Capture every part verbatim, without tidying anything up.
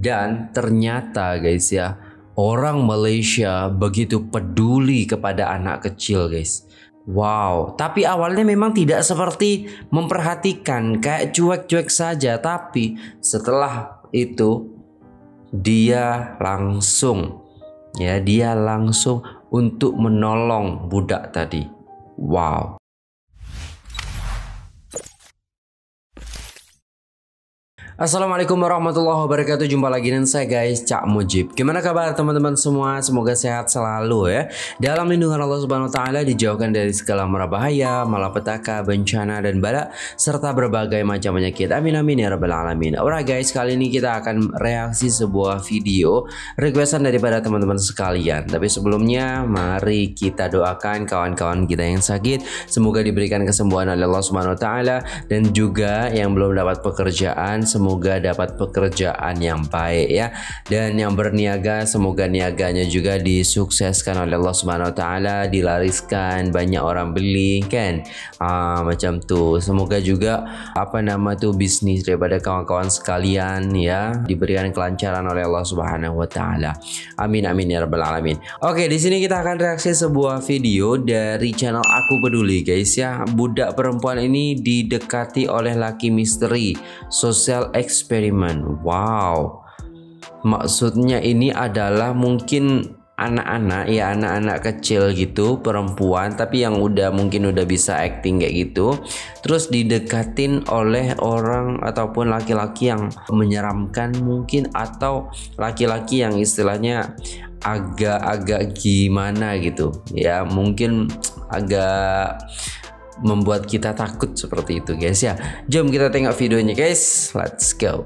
Dan ternyata guys ya, orang Malaysia begitu peduli kepada anak kecil guys. Wow, tapi awalnya memang tidak seperti memperhatikan, kayak cuek-cuek saja. Tapi setelah itu dia langsung ya, dia langsung untuk menolong budak tadi. Wow. Assalamualaikum warahmatullahi wabarakatuh. Jumpa lagi dengan saya guys, Cak Mujib. Gimana kabar teman-teman semua? Semoga sehat selalu ya. Dalam lindungan Allah Subhanahu wa taala, dijauhkan dari segala mara bahaya, malapetaka, bencana dan bala serta berbagai macam penyakit. Amin amin ya rabbal alamin. Alright guys, kali ini kita akan reaksi sebuah video requestan daripada teman-teman sekalian. Tapi sebelumnya mari kita doakan kawan-kawan kita yang sakit, semoga diberikan kesembuhan oleh Allah Subhanahu wa taala, dan juga yang belum dapat pekerjaan semoga dapat pekerjaan yang baik ya, dan yang berniaga semoga niaganya juga disukseskan oleh Allah Subhanahu wa taala, dilariskan, banyak orang beli kan, ah, macam tu. Semoga juga apa nama tu bisnis daripada kawan-kawan sekalian ya diberikan kelancaran oleh Allah Subhanahu wa taala. Amin amin ya rabbal alamin. Oke, di sini kita akan reaksi sebuah video dari channel Aku Peduli guys ya. Budak perempuan ini didekati oleh laki misteri, sosial eksperimen. Wow, maksudnya ini adalah mungkin anak-anak ya, anak-anak kecil gitu, perempuan tapi yang udah mungkin udah bisa acting kayak gitu, terus didekatin oleh orang ataupun laki-laki yang menyeramkan mungkin, atau laki-laki yang istilahnya agak-agak gimana gitu ya, mungkin agak membuat kita takut seperti itu guys ya. Jom kita tengok videonya guys, let's go.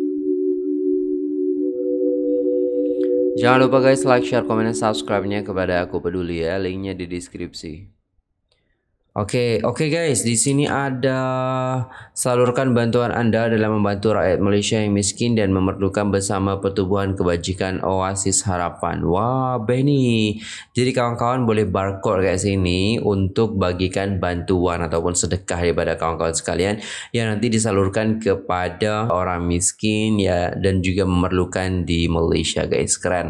Jangan lupa guys like, share, komen, dan subscribe-nya kepada Aku Peduli ya, linknya di deskripsi. Oke, oke guys, di sini ada salurkan bantuan Anda dalam membantu rakyat Malaysia yang miskin dan memerlukan bersama Pertubuhan Kebajikan Oasis Harapan. Wah, Benny. Jadi kawan-kawan boleh barcode kat sini untuk bagikan bantuan ataupun sedekah daripada kawan-kawan sekalian yang nanti disalurkan kepada orang miskin ya, dan juga memerlukan di Malaysia guys. Keren.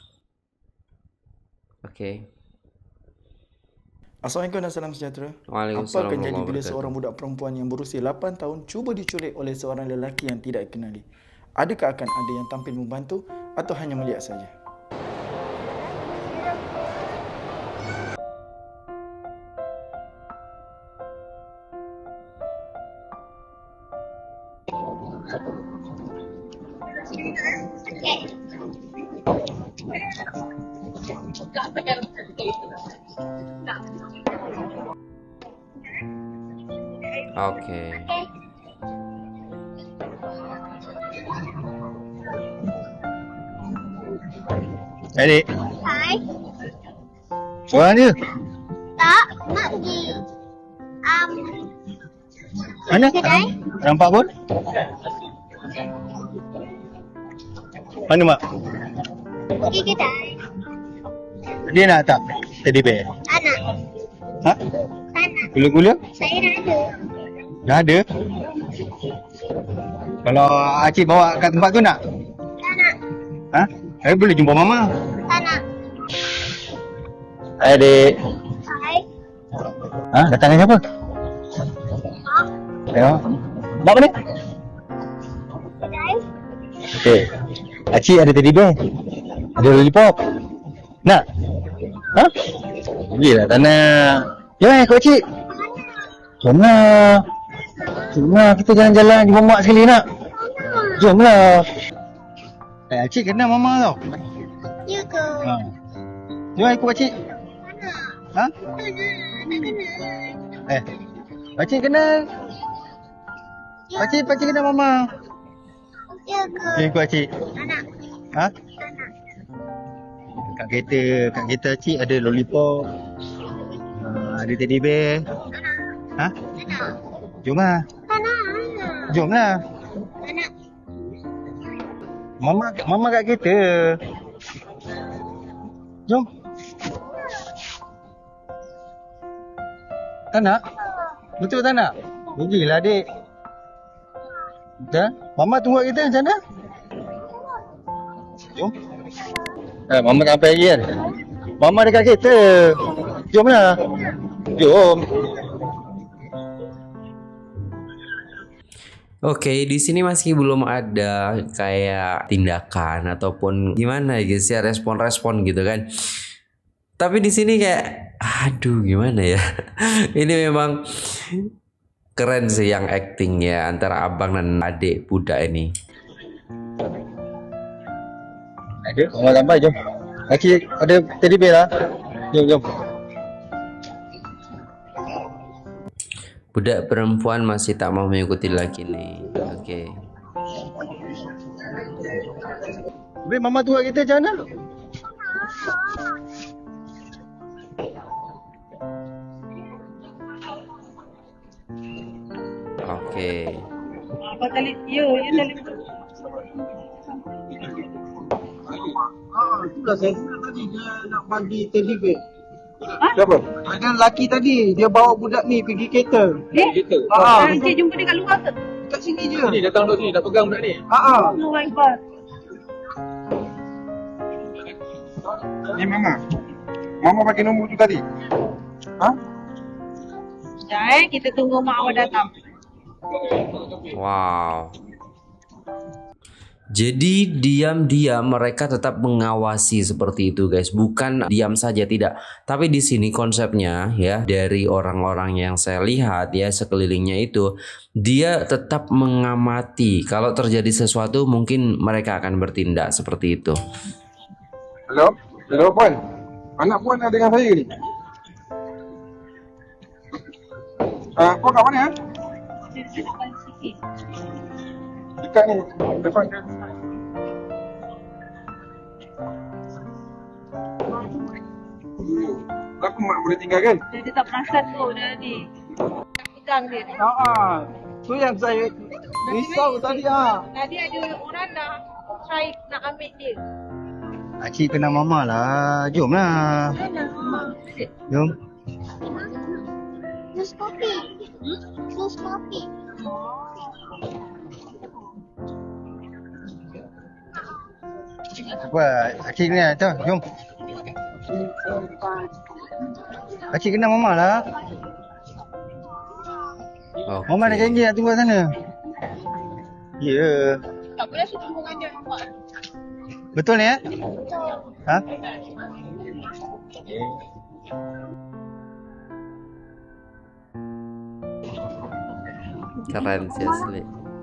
Oke. Okay. Assalamualaikum dan salam sejahtera. Apa akan jadi bila seorang budak perempuan yang berusia lapan tahun cuba diculik oleh seorang lelaki yang tidak dikenali? Adakah akan ada yang tampil membantu atau hanya melihat saja? Oke. Adik. Hai. Seorang je? Tak, mak pergi. Um, Mana? kedai. Nampak pun? Mana mak? Pergi kedai. Dia nak tak? Teddy bear? Tak nak. Ha? Tak nak. Gula-gula? Saya dah ada. Dah ada? Kalau Acik bawa kat tempat tu nak? Tak nak. Ha? Saya boleh jumpa mama. Tak nak. Hai adik. Hai. Ha? Datang dengan siapa? Mak. Ya. Mak mana? Kedai. Okey. Acik ada teddy bear. Ada lollipop. Nak? Ha? Pergilah tak nak. Ya, kau Acik. Jomlah. Jomlah kita jalan-jalan jumpa mak sekali nak. Jomlah. Eh, Acik kenal mama tau. Ya ke? Ha. Jom ikut Acik. Tak nak. Ha? Tak nak. Tak kenal. Eh, Acik kenal. Ya. Acik, Acik kenal mama. Ya ke? Jom ikut Acik. Tak nak. Ha? Tak nak. Kat kereta, kat kereta Acik ada lollipop. Uh, ada teddy bear. Ha? Tak nak. Jomlah. Tak nak. Jomlah. Tak nak. Mama mama kat kereta. Jom. Tak nak? Betul tak nak? Pergilah adik. Betul? Mama tunggu kat kita macam mana? Jom. Eh, Mama tak sampai lagi kan? Mama dekat kereta. Jom lah. Jom. Oke, di sini masih belum ada kayak tindakan ataupun gimana ya guys ya, respon-respon gitu kan. Tapi di sini kayak aduh gimana ya. Ini memang keren sih yang acting ya antara abang dan adik budak ini. Ada, Mama lambat jom. Laki ada teddy bear lah. Jom, jom. Budak perempuan masih tak mau mengikuti lagi nih. Oke. Habis Mama tua kita macam mana? Oke. Apa tali? Yo, yo tali. Ah, itulah saya kira tadi dia nak bagi teddy bear. Siapa? Ada lelaki tadi, dia bawa budak ni pergi kereta. Eh? Kereta. Ah, Ah, Encik jumpa dia kat luar ke? dekat sini je. Ni datang duduk sini, dah pegang budak ni. Ah, ah. Oh my god. Ni Mama. Mama bagi nombor tu tadi. Ha? Sekejap eh, kita tunggu mak awak datang. Wow. Jadi diam-diam mereka tetap mengawasi seperti itu guys, bukan diam saja tidak. Tapi di sini konsepnya ya dari orang-orang yang saya lihat ya sekelilingnya itu dia tetap mengamati. Kalau terjadi sesuatu mungkin mereka akan bertindak seperti itu. Hello? Hello Puan. Anak Puan ada dengan saya ni. Ah, Puan kat mana ya? Dia nak balik sikit. Dekat ni, depan dia. Aku mak boleh tinggal kan? Dia, dia tak perasan tu dia ni. Pegang dia ni. Ah, ah. Tu yang saya risau tadi ah. Tadi ada orang nak try nak ambil dia. Acik kenal Mama lah. Jom lah. Jom. Nus kopi. Nus kopi. Apa? Acik ni tu. Jom. Acik kenal Mama lah. Oke. Mama ada janji nak tunggu kat sana. Ya. Tak boleh suruh tunggu dengan dia mak. Betul ni ya? Ha? Keren sih asli.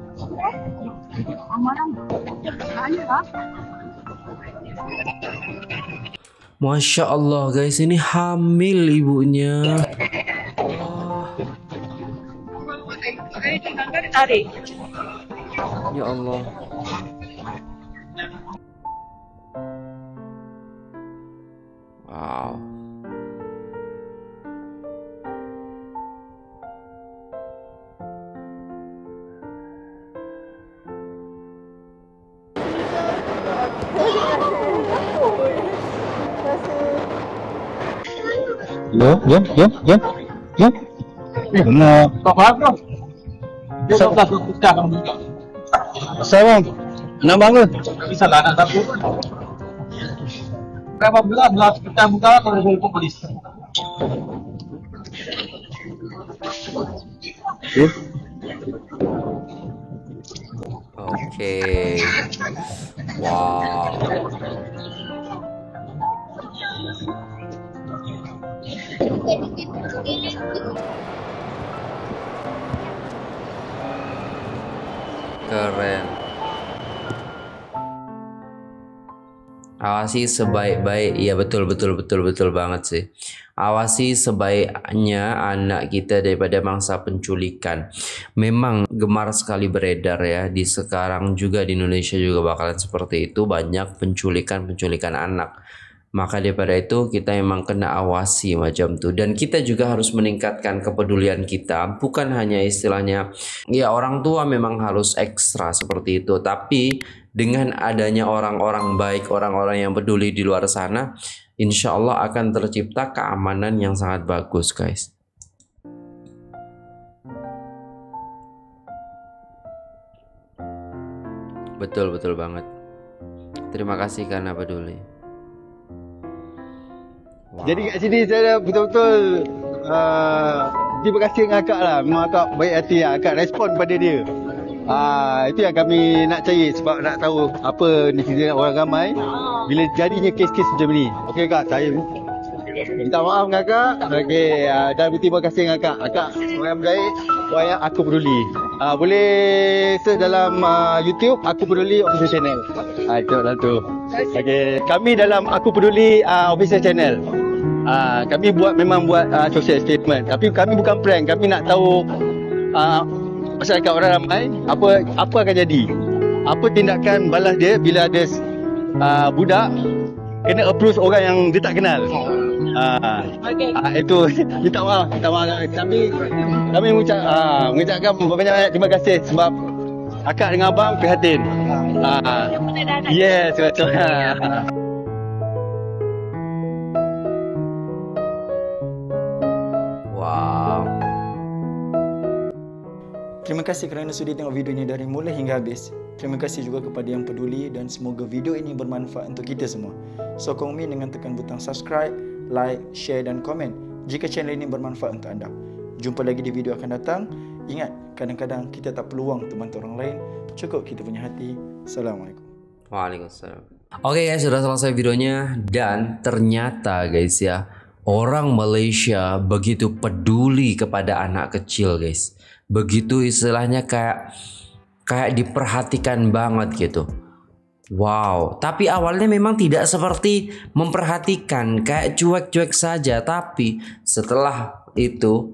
Masya Allah guys, ini hamil ibunya. Dia tinggal dia tarik. Ya Allah. Wow. Jom, jom, jom, jom. Jom. Jom lah. Kau faham kau? Dia tak tahu aku pecah kamu juga. Asal bang? Nak bangun? Tak bisa lah anak takut pun. Berapa bulan belah pecah muka kalau dia telefon polis. Jom. Oke. Wow. Keren. Awasi sebaik-baik, iya betul betul betul betul banget sih. Awasi sebaiknya anak kita daripada mangsa penculikan. Memang gemar sekali beredar ya di sekarang juga di Indonesia juga bakalan seperti itu, banyak penculikan-penculikan anak. Maka daripada itu kita memang kena awasi macam tuh, dan kita juga harus meningkatkan kepedulian kita, bukan hanya istilahnya ya orang tua memang harus ekstra seperti itu, tapi dengan adanya orang-orang baik, orang-orang yang peduli di luar sana, insya Allah akan tercipta keamanan yang sangat bagus guys. Betul betul banget. Terima Terima kasih karena peduli. Wow. Jadi kat sini saya betul-betul uh, terima kasih dengan akak lah. Memang akak baik hati lah. Akak respon pada dia. Uh, itu yang kami nak cari sebab nak tahu apa netizen orang ramai bila jadinya kes-kes macam ni. Okey kak, saya minta maaf dengan akak. Okey, uh, dan berterima kasih dengan akak. Akak orang baik, orang yang aku peduli. Uh, boleh search dalam uh, YouTube Aku Peduli Official Channel. Ah uh, itu lah tu. Okey, kami dalam Aku Peduli uh, Official Channel. Uh, kami buat memang buat uh, social statement. Tapi kami bukan prank. Kami nak tahu uh, masyarakat orang ramai apa apa akan jadi. Apa tindakan balas dia bila ada uh, budak kena approach orang yang dia tak kenal. Ah, okay. ah, itu minta maaf, minta maaf. Kami kami mengucap, ah, mengucapkan banyak-banyak terima kasih sebab akak dengan abang prihatin. Ah, yes, betul. Wow. Terima kasih kerana sudi tengok video ini dari mula hingga habis. Terima kasih juga kepada yang peduli dan semoga video ini bermanfaat untuk kita semua. Sokong Min dengan tekan butang subscribe, like, share dan komen jika channel ini bermanfaat untuk anda. Jumpa lagi di video akan datang. Ingat, kadang-kadang kita tak perlu wang untuk bantu orang lain. Cukup kita punya hati. Assalamualaikum. Waalaikumsalam. Oke guys, sudah selesai videonya. Dan ternyata guys ya, orang Malaysia begitu peduli kepada anak kecil guys. Begitu istilahnya kayak kayak diperhatikan banget gitu. Wow, tapi awalnya memang tidak seperti memperhatikan, kayak cuek-cuek saja. Tapi setelah itu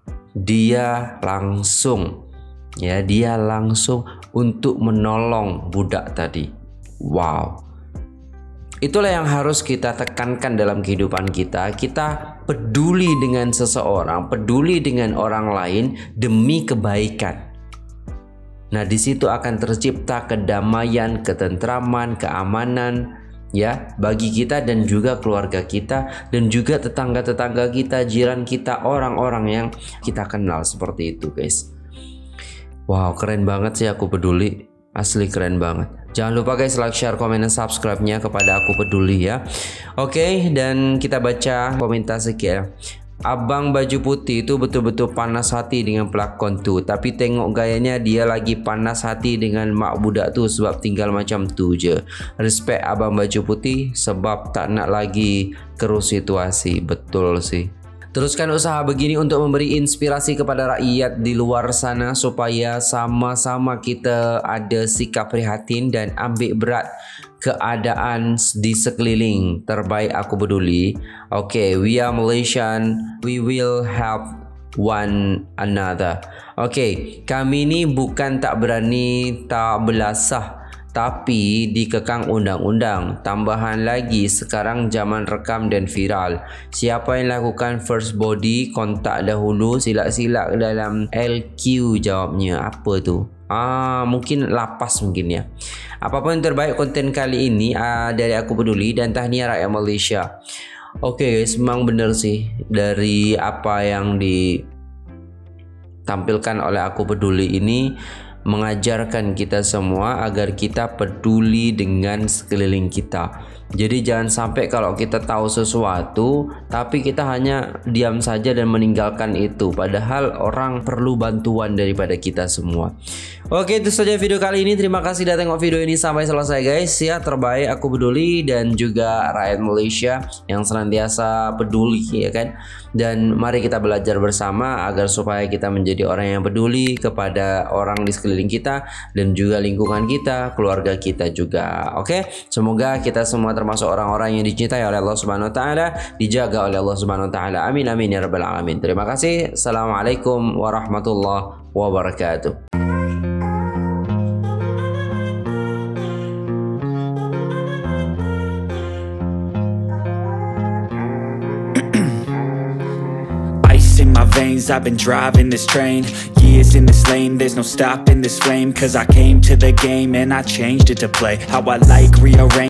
dia langsung, ya dia langsung untuk menolong budak tadi. Wow, itulah yang harus kita tekankan dalam kehidupan kita. Kita peduli dengan seseorang, peduli dengan orang lain demi kebaikan. Nah, di situ akan tercipta kedamaian, ketentraman, keamanan ya bagi kita dan juga keluarga kita dan juga tetangga-tetangga kita, jiran kita, orang-orang yang kita kenal seperti itu, guys. Wow, keren banget sih Aku Peduli. Asli keren banget. Jangan lupa guys like, share, komen, dan subscribe-nya kepada Aku Peduli ya. Oke, dan kita baca komentar sekian. Abang baju putih itu betul-betul panas hati dengan pelakon tu. Tapi tengok gayanya dia lagi panas hati dengan mak budak tu sebab tinggal macam tu je. Respect abang baju putih sebab tak nak lagi keruh situasi. Betul sih. Teruskan usaha begini untuk memberi inspirasi kepada rakyat di luar sana supaya sama-sama kita ada sikap prihatin dan ambil berat keadaan di sekeliling. Terbaik Aku Peduli. Okay, we are Malaysian. We will help one another. Okay, kami ni bukan tak berani tak belasah, tapi dikekang undang-undang. Tambahan lagi sekarang zaman rekam dan viral. Siapa yang lakukan first body kontak dahulu, silap-silap dalam L Q jawabnya. Apa tu? Ah, mungkin lapas mungkin ya. Apapun yang terbaik konten kali ini uh, dari Aku Peduli dan tahniah rakyat Malaysia. Oke okay guys, memang benar sih dari apa yang ditampilkan oleh Aku Peduli ini mengajarkan kita semua agar kita peduli dengan sekeliling kita. Jadi jangan sampai kalau kita tahu sesuatu tapi kita hanya diam saja dan meninggalkan itu, padahal orang perlu bantuan daripada kita semua. Oke, itu saja video kali ini. Terima kasih sudah tengok video ini sampai selesai guys ya. Terbaik Aku Peduli dan juga rakyat Malaysia yang senantiasa peduli ya kan. Dan mari kita belajar bersama agar supaya kita menjadi orang yang peduli kepada orang di sekeliling kita dan juga lingkungan kita, keluarga kita juga. Oke, semoga kita semua termasuk orang-orang yang dicintai oleh Allah Subhanahu wa taala, dijaga oleh Allah Subhanahu wa taala. Amin amin ya rabbal alamin. Terima kasih. Assalamualaikum warahmatullahi wabarakatuh. In my veins, I've been driving this train. Years in this lane, there's no stopping this flame. Cause I came to the game and I changed it to play how I like, rearrange